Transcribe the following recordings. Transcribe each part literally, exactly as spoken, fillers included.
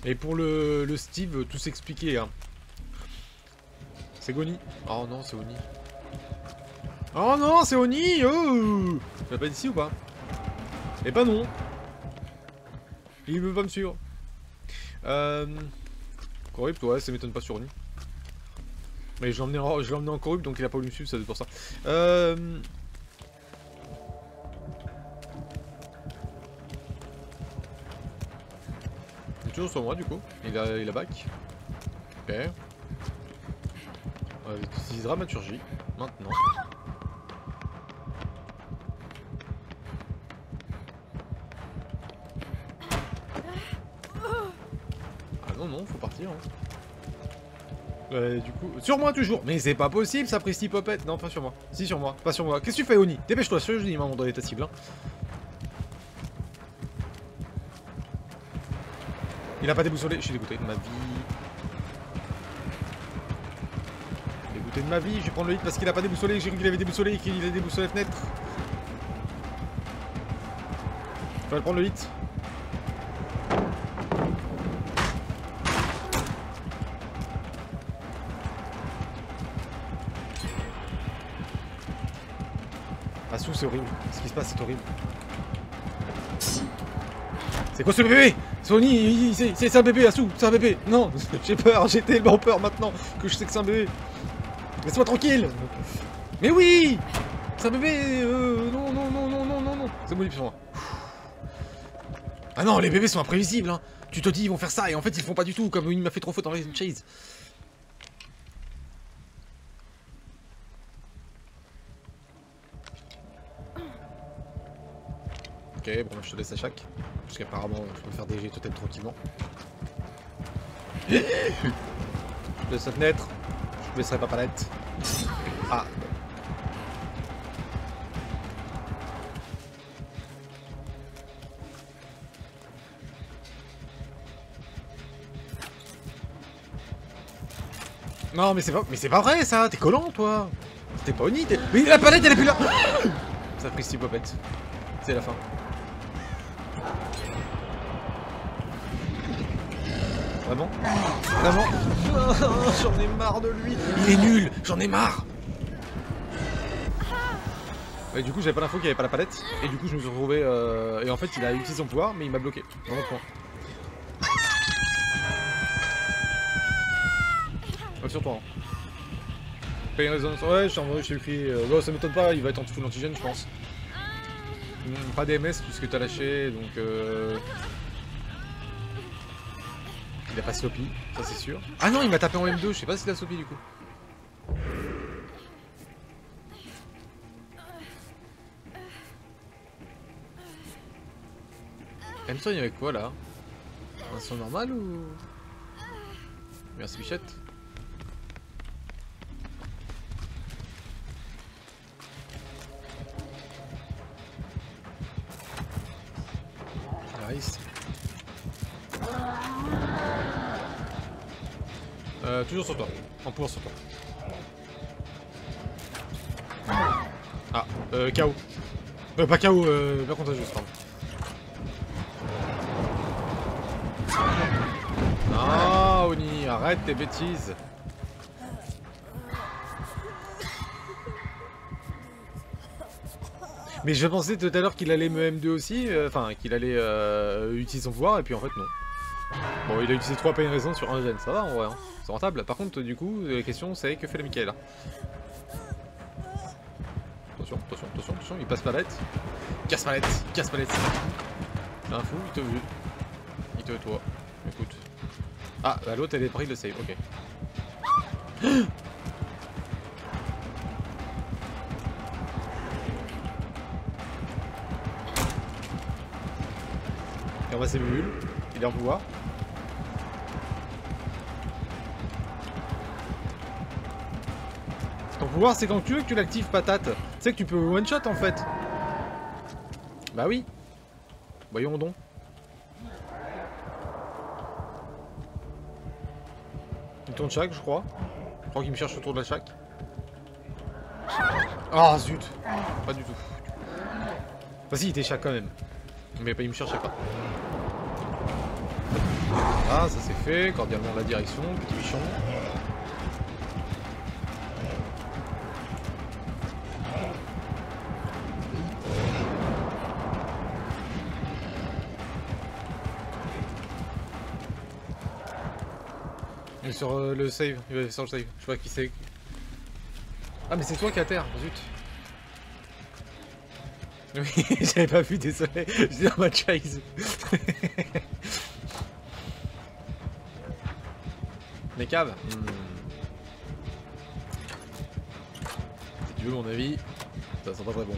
Et pour le, le Steve, tout s'expliquer. Hein. C'est Goni. Oh non, c'est Oni. Oh non, c'est Oni. Oh, tu vas pas d'ici ou pas? Eh ben non. Il veut pas me suivre. Euh... Corrupt, ouais, ça m'étonne pas sur Oni. Mais je l'ai emmené en, je l'ai emmené en corrupt, donc il a pas voulu me suivre, ça c'est pour ça. Euh... Il est toujours sur moi du coup. Il a, il a back. Ok. On va utiliser dramaturgie maintenant. Ah non non, faut partir. Hein. Euh, du coup, sur moi toujours. Mais c'est pas possible, ça Presti Popette. Non, pas sur moi. Si sur moi, pas sur moi. Qu'est-ce que tu fais, Oni? Dépêche-toi, sur je dis maman dans ta cible. Hein. Il a pas déboussolé, je suis dégoûté de ma vie. Dégoûté de ma vie, je vais prendre le hit parce qu'il a pas déboussolé, j'ai cru qu'il avait déboussolé et qu'il a déboussolé la fenêtre. Je vais prendre le hit. Assou, c'est horrible. Ce qui se passe, c'est horrible. C'est quoi ce bébé? Sony, c'est un bébé, Assou, c'est un bébé. Non, j'ai peur, j'ai tellement peur maintenant que je sais que c'est un bébé. Laisse-moi tranquille. Mais oui, c'est un bébé. Euh, non, non, non, non, non, non, non. C'est bon, sur moi. Ah non, les bébés sont imprévisibles. Hein. Tu te dis, ils vont faire ça, et en fait, ils le font pas du tout, comme il m'a fait trop faute dans les chase. Ok, bon, je te laisse à chaque. Parce qu'apparemment, je peux faire des jets peut-être tranquillement. Je laisse la fenêtre. Je laisserai pas palette. Ah. Non, mais c'est pas, mais c'est pas vrai ça. T'es collant, toi. T'es pas Oni. Mais la palette, elle est plus là. Ça pris six popettes. C'est la fin. Vraiment? Vraiment? Oh, j'en ai marre de lui. Il est nul. J'en ai marre. Et du coup, j'avais pas l'info qu'il avait pas la palette. Et du coup, je me suis retrouvé. Euh... Et en fait, il a utilisé son pouvoir, mais il m'a bloqué. Dans mon point. Ouais, sur toi. Hein. Paye une résonance. Ouais, je t'ai envoyé, je t'ai écrit. Euh... Ouais, ça m'étonne pas, il va être en full antigène, je pense. Mmh, pas D M S, tout ce que t'as lâché, donc. Euh... Il a pas sloppy, ça c'est sûr. Ah non, il m'a tapé en M deux, je sais pas s'il a sloppy du coup. M deux, il y avait quoi là? Un son normal ou. Merci Bichette. Nice. Euh, toujours sur toi. En pouvoir sur toi. Ah, euh, K O. Euh, pas K O, euh, pas contagieuse, pardon. Ah, Oni, arrête tes bêtises. Mais je pensais tout à l'heure qu'il allait me M deux aussi, enfin euh, qu'il allait euh, utiliser son pouvoir, et puis en fait non. Bon, il a utilisé trois pain raisons sur un gène, ça va en vrai, hein. C'est rentable. Par contre, du coup, la question c'est que fait le Michael là? Attention, attention, attention, attention, il passe palette. Casse palette, casse palette. T'es un fou, il te veut. Il te veut toi. Écoute. Ah, bah, l'autre elle est pris de save, ok. Et on va s'émule. Il est en pouvoir. Ton pouvoir c'est quand tu veux que tu l'actives, patate. Tu sais que tu peux one shot en fait. Bah oui. Voyons donc. Il tourne chaque je crois. Je crois qu'il me cherche autour de la chaque. Ah zut. Pas du tout. Bah si il était chaque quand même. Mais il me cherchait pas. Voilà, ça c'est fait. Cordialement la direction, petit bichon. Il est sur euh, le save, il va sur le save, je sais pas qui c'est. Ah mais c'est toi qui es à terre, zut. Oui, j'avais pas vu, désolé, j'étais dans ma chase. Les caves hmm. Si tu veux mon avis, ça sent pas très bon.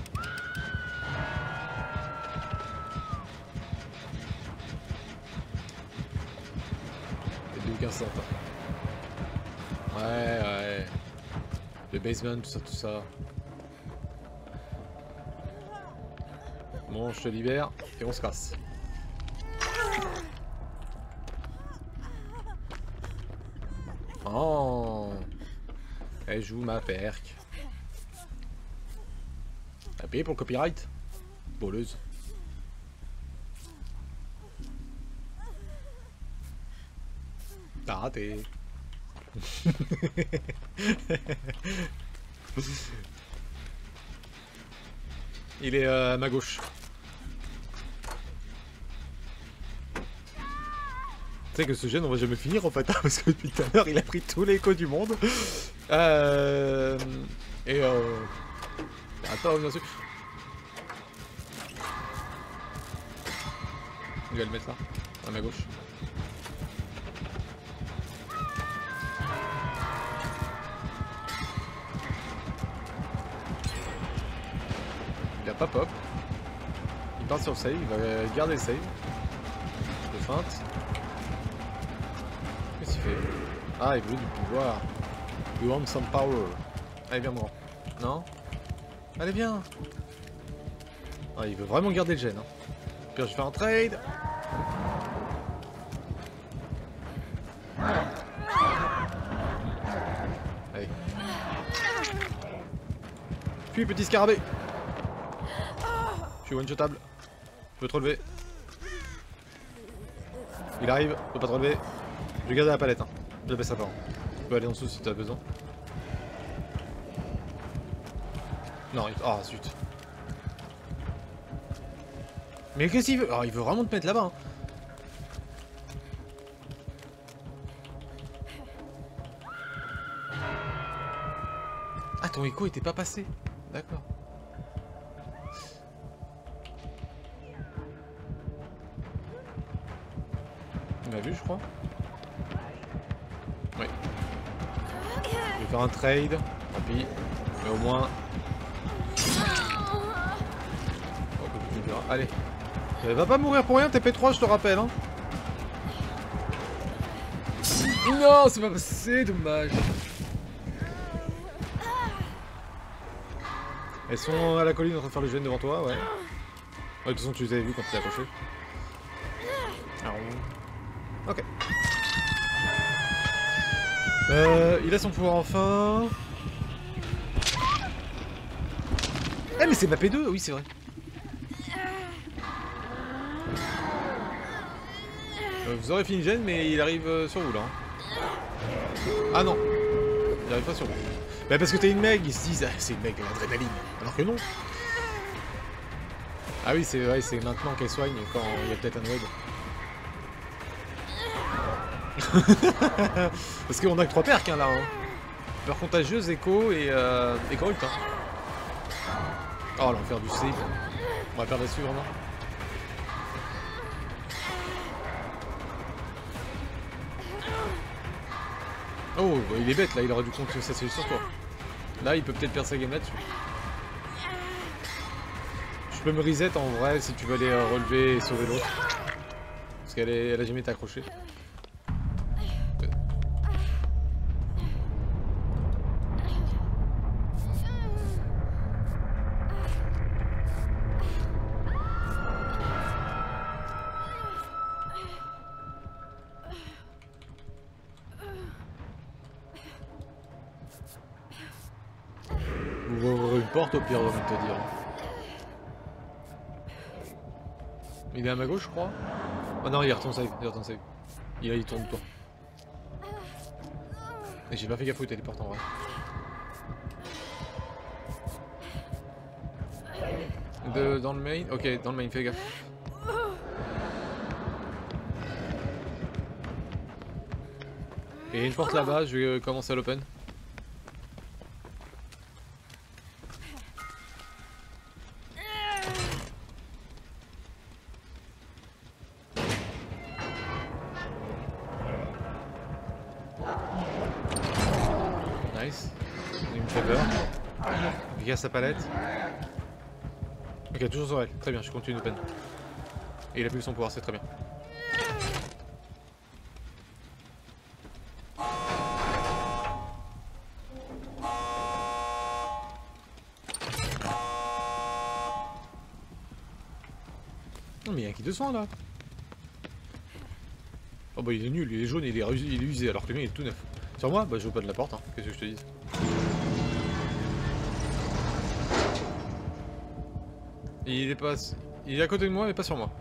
C'est aucun sens. Ouais, ouais. Le basement, tout ça, tout ça. Bon, je te libère et on se casse. Oh, elle joue ma perque. T'as payé pour le copyright? Boleuse. T'as raté. Il est euh, à ma gauche. Tu sais que ce gène on va jamais finir en fait, hein, parce que depuis tout à l'heure il a pris tous les échos du monde. Euh... Et euh... Attends, bien sûr. Il va le mettre là, à ma gauche. Il a pas pop. Il part sur le save, il va garder le save. De feinte. Qu'est-ce qu'il fait? Ah, il veut du pouvoir. You want some power. Allez, viens, moi. Non? Allez, viens. Ah, il veut vraiment garder le gène. Hein. Puis je fais un trade. Allez. Puis, petit scarabée. Je suis one-shotable. Je peux te relever. Il arrive, je peux pas te relever. Je vais garder la palette. Hein. Je baisse ça pas. Tu peux aller en dessous si tu as besoin. Non, il... Ah, zut. Mais qu'est-ce qu'il veut? Oh, il veut vraiment te mettre là-bas. Hein. Ah, ton écho était pas passé. D'accord. Il m'a vu, je crois. Oui. Je vais faire un trade. Tant pis. Mais au moins... Oh, allez. Elle va pas mourir pour rien, T P trois, je te rappelle. Hein. Non, c'est pas passé, dommage. Elles sont à la colline en train de faire le gène devant toi, ouais. Ouais, de toute façon, tu les avais vus quand tu t'es accroché. Ok. Euh, il a son pouvoir enfin. Eh mais c'est ma P deux, oui c'est vrai. Euh, vous aurez fini le gène mais il arrive euh, sur vous là. Hein. Ah non. Il arrive pas sur vous. Bah parce que t'es une meg, ils se disent ah, c'est une meg de l'adrénaline. Alors que non. Ah oui c'est vrai, c'est maintenant qu'elle soigne quand il y a peut-être un raid. Parce qu'on a que trois perks hein, là. Hein. Peur contagieuse, écho et euh, écho ult. Hein. Oh l'enfer du save. On va perdre la suivre, non? Oh bah, il est bête là, il aurait dû compter ça c'est sur toi. Là il peut peut-être perdre sa game là-dessus. Je peux me reset en vrai si tu veux aller euh, relever et sauver l'autre. Parce qu'elle elle a jamais été accrochée. Vous ouvrez une porte au pire, j'ai envie de te dire. Il est à ma gauche, je crois. Oh non, il retourne save, il retourne save. Et là il tourne toi. Et j'ai pas fait gaffe où était les portes en vrai. De, dans le main, ok, dans le main, fais gaffe. Et il y a une porte là-bas, je vais commencer à l'open. Nice. Il me fait peur. Il casse sa palette. Ok, toujours sur elle. Très bien, je continue d'open. Et il a plus son pouvoir, c'est très bien. Non mais il y a qui de soin là. Oh bah il est nul, il est jaune, il est, il est usé alors que le mien il est tout neuf. Sur moi, bah je open la porte, hein. Qu'est-ce que je te dis. Il est pas... Il est à côté de moi mais pas sur moi.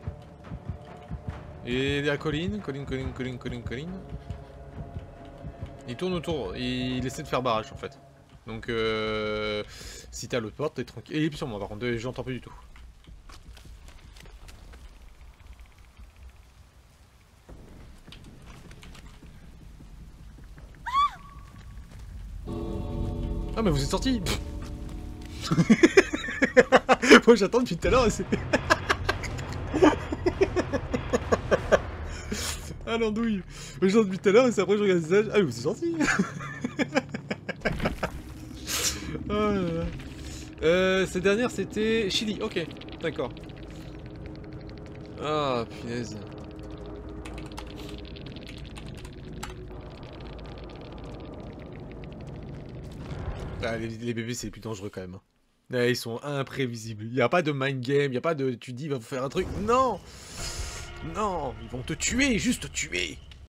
Il est à colline, colline, colline, colline, colline, colline. Il tourne autour, il essaie de faire barrage en fait. Donc euh... si t'as l'autre porte, t'es tranquille. Et il est plus sur moi par contre, j'entends pas du tout. Ah mais vous êtes sortis. Moi j'attends depuis tout à l'heure et c'est... Ah l'andouille. Moi j'attends depuis tout à l'heure et c'est après je regarde les âges. Ah mais vous êtes sortis. Oh là là. Euh, cette dernière c'était Chili, ok, d'accord. Ah punaise. Ah, les, les bébés c'est les plus dangereux quand même. Ah, ils sont imprévisibles. Il n'y a pas de mind game, il n'y a pas de tu dis il va vous faire un truc. Non. Non, ils vont te tuer, juste te tuer.